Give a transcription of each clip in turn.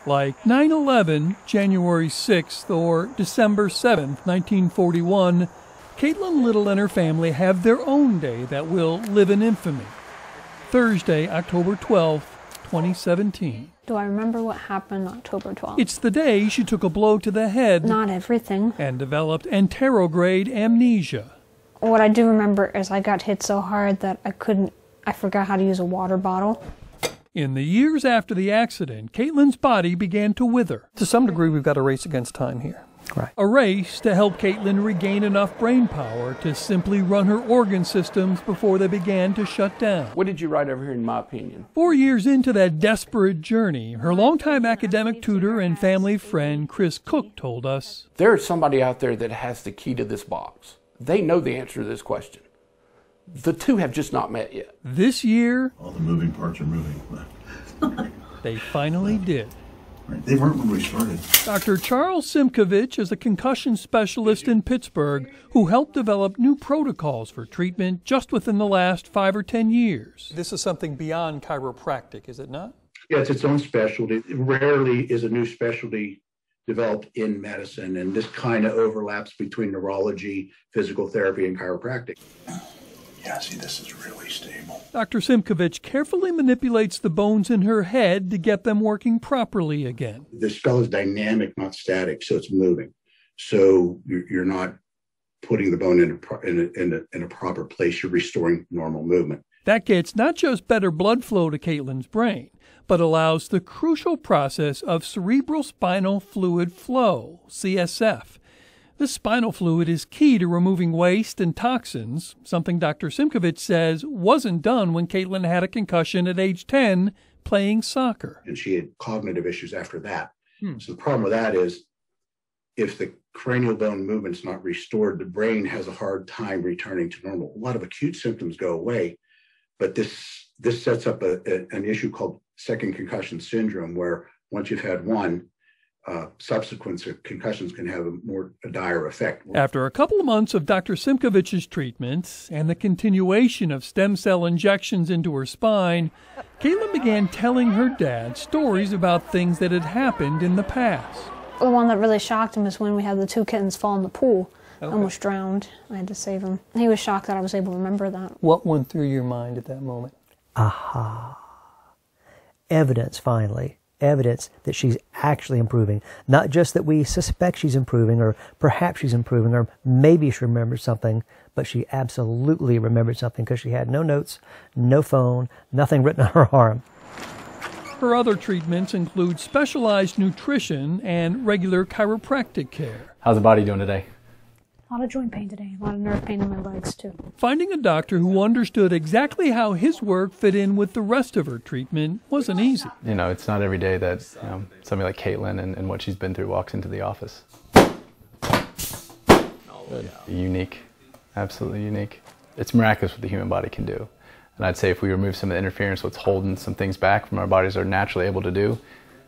Like 9/11, January 6th, or December 7th, 1941, Caitlin Little and her family have their own day that will live in infamy. Thursday, October 12th, 2017. Do I remember what happened October 12th? It's the day she took a blow to the head. Not everything. And developed anterograde amnesia. What I do remember is I got hit so hard that I forgot how to use a water bottle. In the years after the accident, Caitlin's body began to wither. To some degree, we've got a race against time here. Right. A race to help Caitlin regain enough brain power to simply run her organ systems before they began to shut down. What did you write over here, in my opinion? 4 years into that desperate journey, her longtime academic tutor and family friend Chris Cook told us, There is somebody out there that has the key to this box. They know the answer to this question. The two have just not met yet. This year, all the moving parts are moving. they finally did. Right. They weren't when we started. Dr. Charles Simkovich is a concussion specialist in Pittsburgh who helped develop new protocols for treatment just within the last 5 or 10 years. This is something beyond chiropractic, is it not? Yeah, it's its own specialty. It rarely is a new specialty developed in medicine, and this kind of overlaps between neurology, physical therapy, and chiropractic. Yeah, see, this is really stable. Dr. Simkovich carefully manipulates the bones in her head to get them working properly again. The skull is dynamic, not static, so it's moving. So you're not putting the bone in a proper place. You're restoring normal movement. That gets not just better blood flow to Caitlin's brain, but allows the crucial process of cerebral spinal fluid flow, CSF. This spinal fluid is key to removing waste and toxins, something Dr. Simkovich says wasn't done when Caitlin had a concussion at age 10 playing soccer. And she had cognitive issues after that. So the problem with that is if the cranial bone movement's not restored, the brain has a hard time returning to normal. A lot of acute symptoms go away, but this sets up an issue called second concussion syndrome, where once you've had one, subsequent concussions can have a dire effect. After a couple of months of Dr. Simkovich's treatment and the continuation of stem cell injections into her spine, Caitlin began telling her dad stories about things that had happened in the past. The one that really shocked him is when we had the 2 kittens fall in the pool. Okay. Almost drowned. I had to save them. He was shocked that I was able to remember that. What went through your mind at that moment? Aha. Evidence, finally. Evidence that she's actually improving. Not just that we suspect she's improving, or perhaps she's improving, or maybe she remembers something, but she absolutely remembered something because she had no notes, no phone, nothing written on her arm. Her other treatments include specialized nutrition and regular chiropractic care. How's the body doing today? A lot of joint pain today, a lot of nerve pain in my legs too. Finding a doctor who understood exactly how his work fit in with the rest of her treatment wasn't easy. You know, it's not every day that somebody like Caitlin and what she's been through walks into the office. Good. Unique, absolutely unique. It's miraculous what the human body can do. And I'd say if we remove some of the interference, what's holding some things back from our bodies are naturally able to do,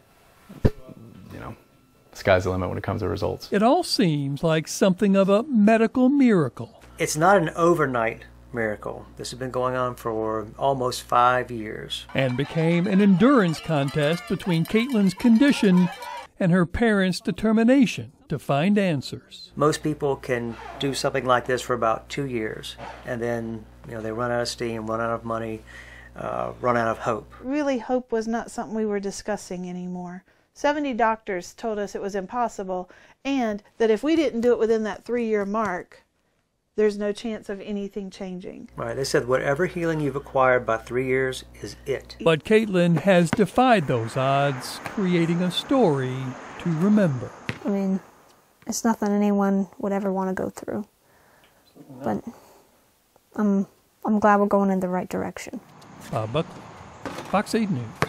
sky's the limit when it comes to results. It all seems like something of a medical miracle. It's not an overnight miracle. This has been going on for almost 5 years. And became an endurance contest between Caitlin's condition and her parents' determination to find answers. Most people can do something like this for about 2 years, and then they run out of steam, run out of money, run out of hope. Really, hope was not something we were discussing anymore. 70 doctors told us it was impossible, and that if we didn't do it within that 3-year mark, there's no chance of anything changing. Right, they said whatever healing you've acquired by 3 years is it. But Caitlin has defied those odds, creating a story to remember. I mean, it's nothing anyone would ever want to go through. But I'm glad we're going in the right direction. Bob Buckley, Fox 8 News.